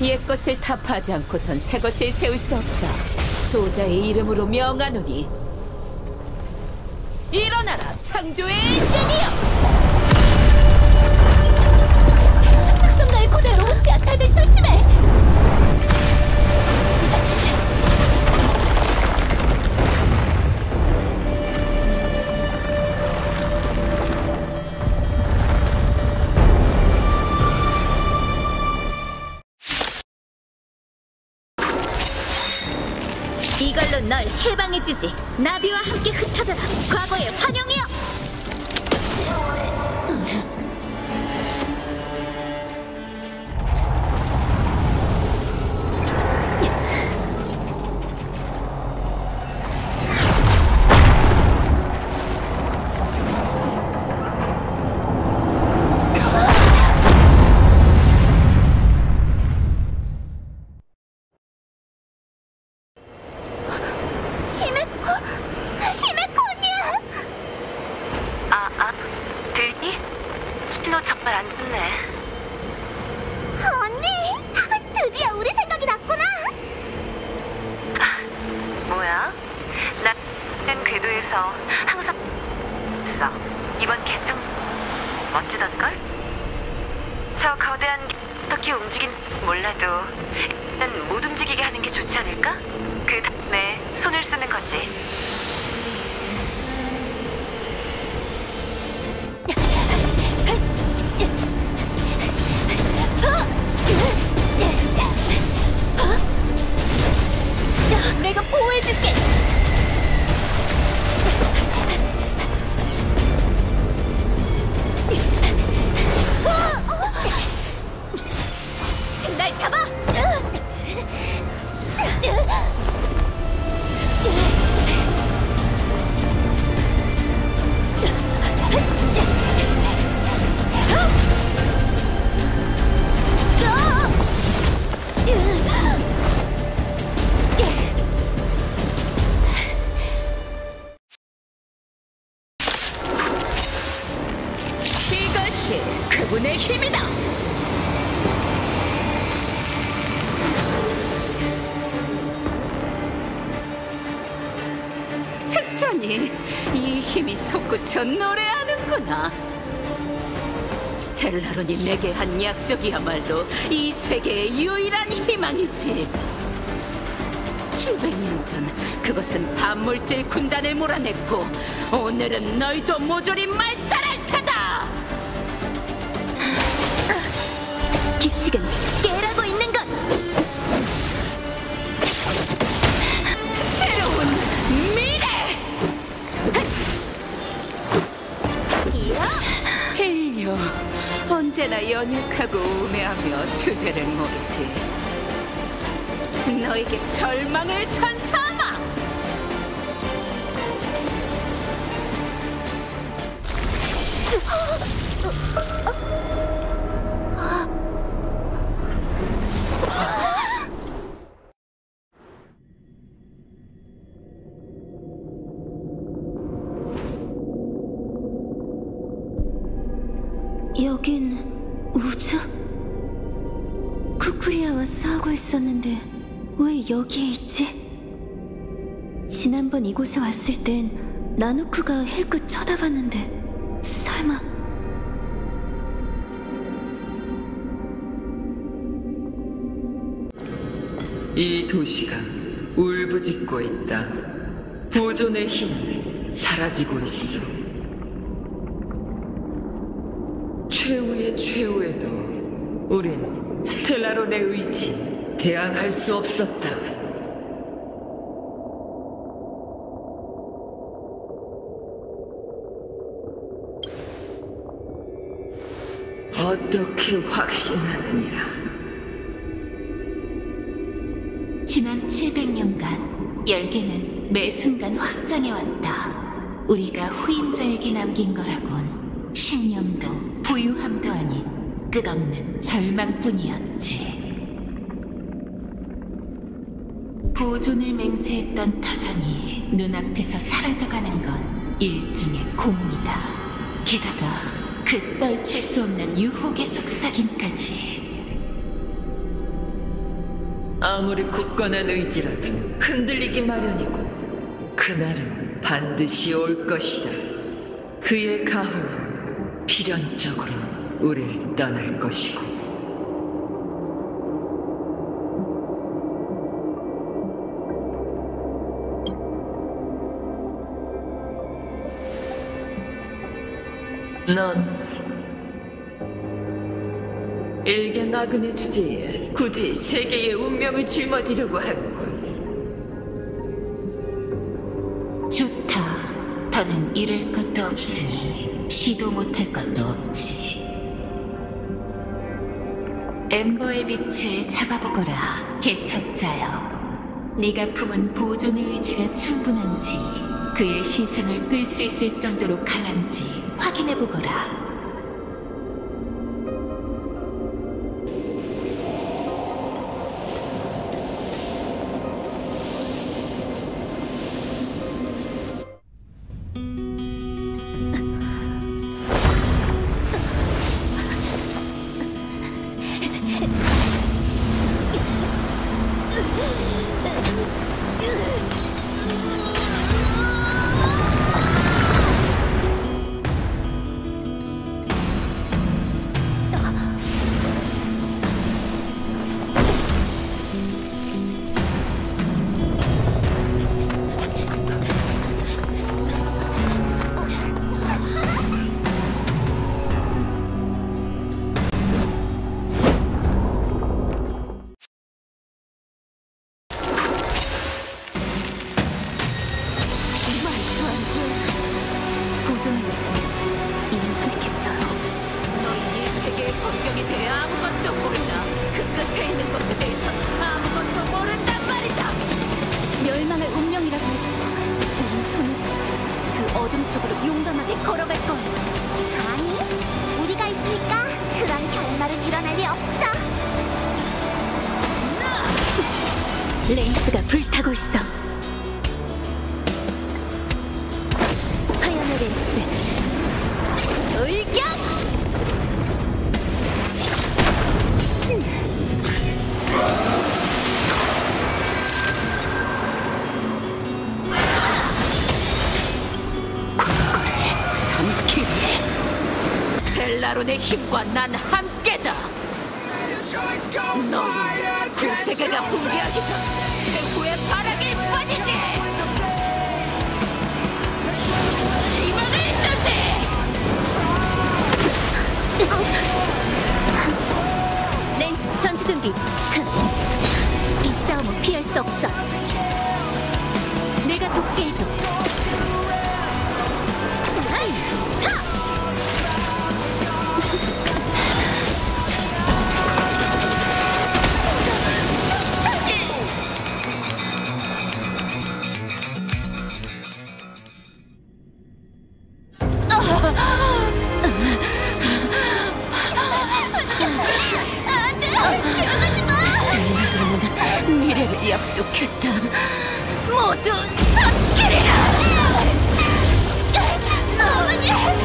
옛것을 타파하지 않고선 새것을 세울 수 없다. 소자의 이름으로 명하노니 일어나라, 창조의 인재니여! 특성가의 고대 로봇이야. 다들 조심해! 이걸로 널 해방해주지. 나비와 함께 흩어져라. 과거의 환영이여. 들니? 신호 정말 안 좋네. 언니! 드디어 우리 생각이 났구나! 뭐야? 나는 궤도에서 항상 있어. 이번 개정 멋지던걸? 저 거대한 게 어떻게 몰라도 일단 못 움직이게 하는 게 좋지 않을까? 그 다음에 손을 쓰는 거지. 내가 보호해줄게! 날 잡아! 이것이 그분의 힘이다. 특전이 이 힘이 솟구쳐 노래하는구나. 스텔라론이 내게 한 약속이야말로 이 세계의 유일한 희망이지. 700년 전 그것은 반물질 군단을 몰아냈고 오늘은 너희도 모조리 말살할 테다. 규칙은 깨라고 있는 것! 새로운 미래! 헬리오, 언제나 연약하고 우매하며 주제를 모르지. 너에게 절망을 선사하마! 여긴 우주? 쿠쿠리아와 싸우고 있었는데 왜 여기에 있지? 지난번 이곳에 왔을 땐 나누쿠가 힐끗 쳐다봤는데 설마... 이 도시가 울부짖고 있다. 보존의 힘이 사라지고 있어. 최후의 최후에도 우린 스텔라론의 의지 대항할 수 없었다. 어떻게 확신하느냐? 지난 700년간 열계는 매 순간 확장해왔다. 우리가 후임자에게 남긴 거라곤 신념도 부유함도 아닌 끝없는 절망뿐이었지. 보존을 맹세했던 터전이 눈앞에서 사라져가는 건 일종의 고문이다. 게다가 그 떨칠 수 없는 유혹의 속삭임까지. 아무리 굳건한 의지라도 흔들리기 마련이고 그날은 반드시 올 것이다. 그의 가호는 필연적으로 우릴 떠날 것이고. 넌 일개 나그네 주제에 굳이 세계의 운명을 짊어지려고 하는군. 좋다. 더는 잃을 것도 없으니 시도 못할 것도 없지. 엠버의 빛을 잡아보거라, 개척자여. 네가 품은 보존의 의지가 충분한지, 그의 시선을 끌 수 있을 정도로 강한지 확인해보거라. 보존의 의지는 이미 선택했어요. 너희 이 세계의 번경에 대해 아무것도 몰라. 그 끝에 있는 것에 대해서 아무것도 모른단 말이다. 멸망의 운명이라고 해도 우린 손을 잡고 그 어둠 속으로 용감하게 걸어갈 거예요. 아니, 우리가 있으니까 그런 결말은 일어날 리 없어. 렌스가 불타고 있어. 화염의 렌스 돌격! 텔라론의 힘과 난 함께다. 너희는 그 세계가 붕괴하기 전 최후의 바라길 뿐이지. 희망을 주지. 렌스 전투 준비. 이 싸움은 피할 수 없어. 내가 돕게 해줘. 스텔라론은 미래를 약속했다. 모두 삭히리라. 어머니!